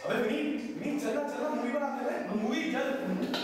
अबे विनीत चलना मूवी बनाते हैं मूवी चल।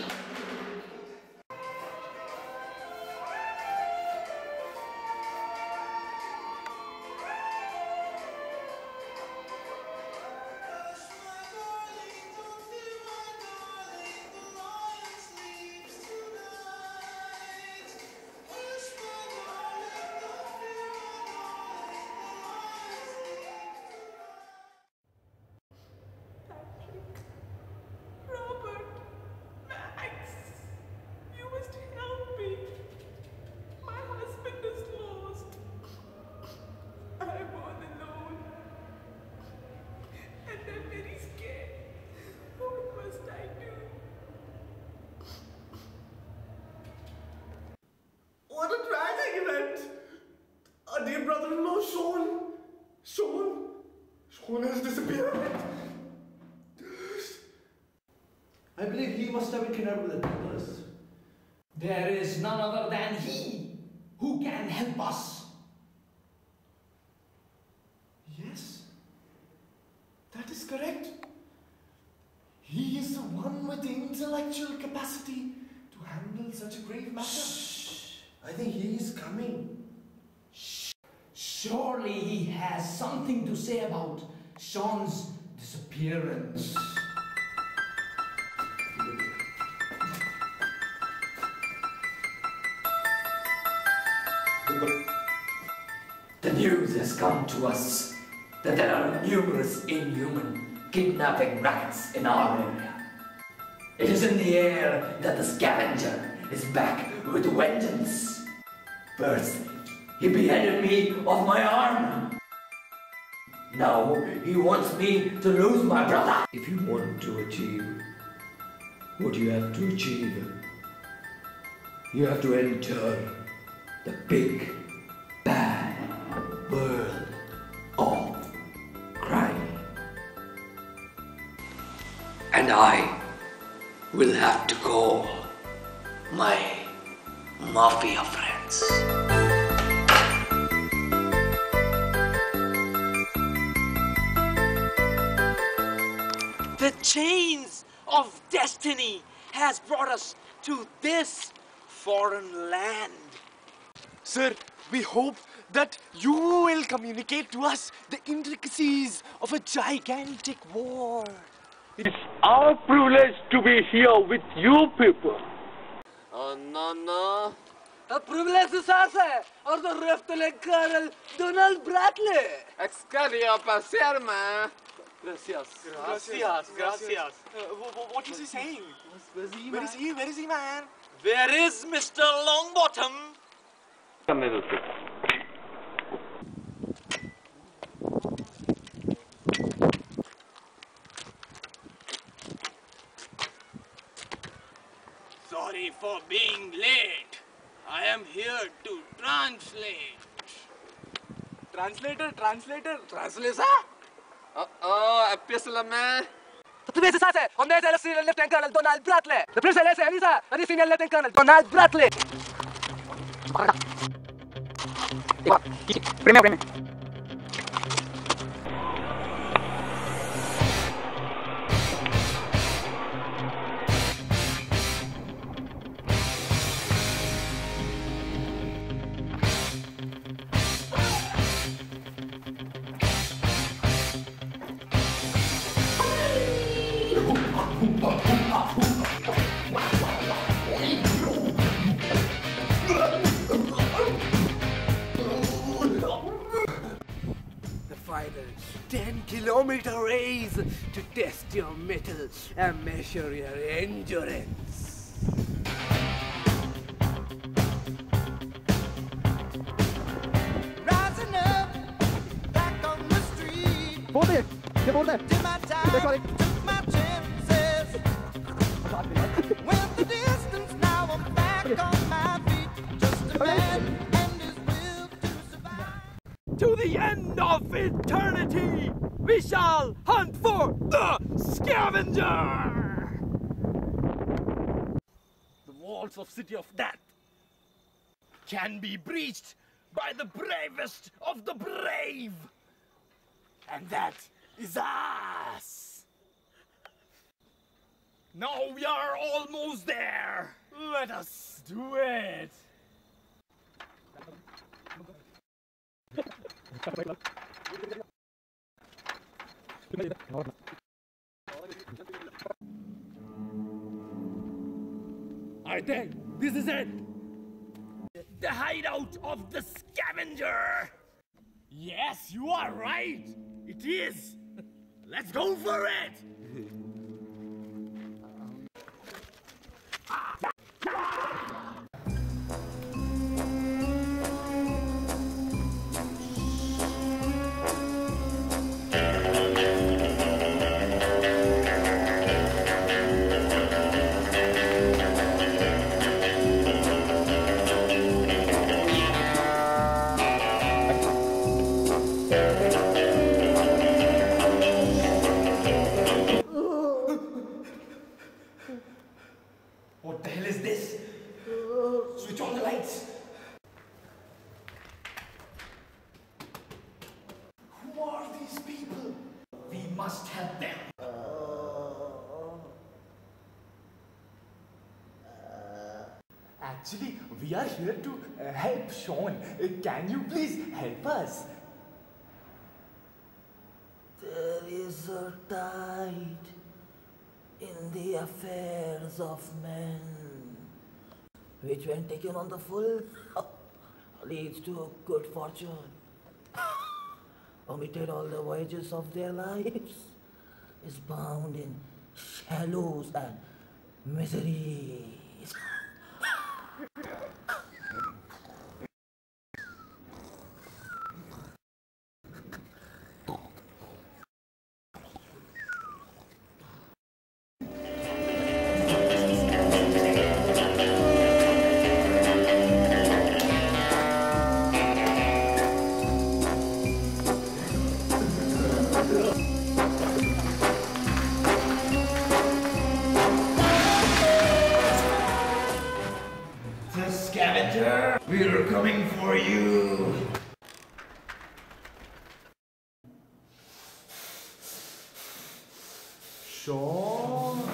Dear brother-in-law, Sean has disappeared. I believe he must have been kidnapped with the brothers. There is none other than he who can help us. Yes, that is correct. He is the one with the intellectual capacity to handle such a grave matter. Shh. I think he is coming. Surely he has something to say about Sean's disappearance. The news has come to us that there are numerous inhuman kidnapping rackets in our area. It is in the air that the Scavenger is back with vengeance. First, he beheaded me of my arm. Now he wants me to lose my brother. If you want to achieve what you have to achieve, you have to enter the big, bad world of crime. And I will have to call my mafia friends. The chains of destiny has brought us to this foreign land. Sir, we hope that you will communicate to us the intricacies of a gigantic war. It's our privilege to be here with you people. Oh no. The privilege is ours, or the Lieutenant Colonel Donald Bradley. Excelsior, man. Gracias. What is he saying? Where is he, man? Where is Mr. Longbottom? Sorry for being late. I am here to translate. Translator? Translator? Epistle, man. The privilege is ours, on the Senior Lieutenant Colonel Donald Bradley. The privilege is ours, on the Senior Lieutenant Colonel Donald Bradley. Preme. The final 10-kilometer race to test your mettle and measure your endurance. Rising up, back on the street. Hold it. Did my time, took my chances. Went the distance, now I'm back on my feet. Just a man and his will to survive. To the end of eternity, we shall hunt for the Scavenger! The walls of City of Death can be breached by the bravest of the brave. And that is us. Now we are almost there. Let us do it. I think this is it. The hideout of the Scavenger. Yes, you are right. It is. Let's go for it. What the hell is this? Switch on the lights. Who are these people? We must help them. Actually, we are here to help Sean. Can you please help us? There is a tide in the affairs of men, which when taken on the full, leads to good fortune. Omitted all the voyages of their lives, is bound in shallows and miseries. The Scavenger, we're coming for you. Sean?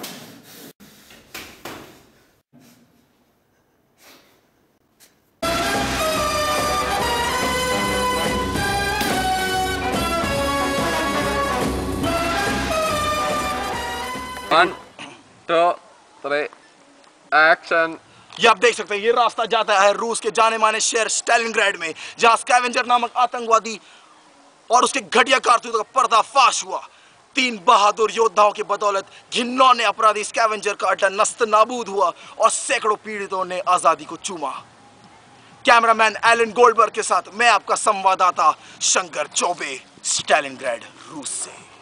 One, two, three, action. ये आप देख सकते हैं, ये रास्ता जाता है रूस के जाने माने शहर स्टालिनग्राड में, जहां स्कैवेंजर नामक आतंकवादी और उसके घटिया कारतूतों का पर्दाफाश हुआ। 3 बहादुर योद्धाओं की बदौलत घिनौने अपराधी स्कैवेंजर का अड्डा नस्त नाबूद हुआ और सैकड़ों पीड़ितों ने आजादी को चूमा। कैमरामैन एलन गोल्डबर्ग के साथ मैं आपका संवाददाता शंकर चौबे, स्टालिनग्राड रूस से।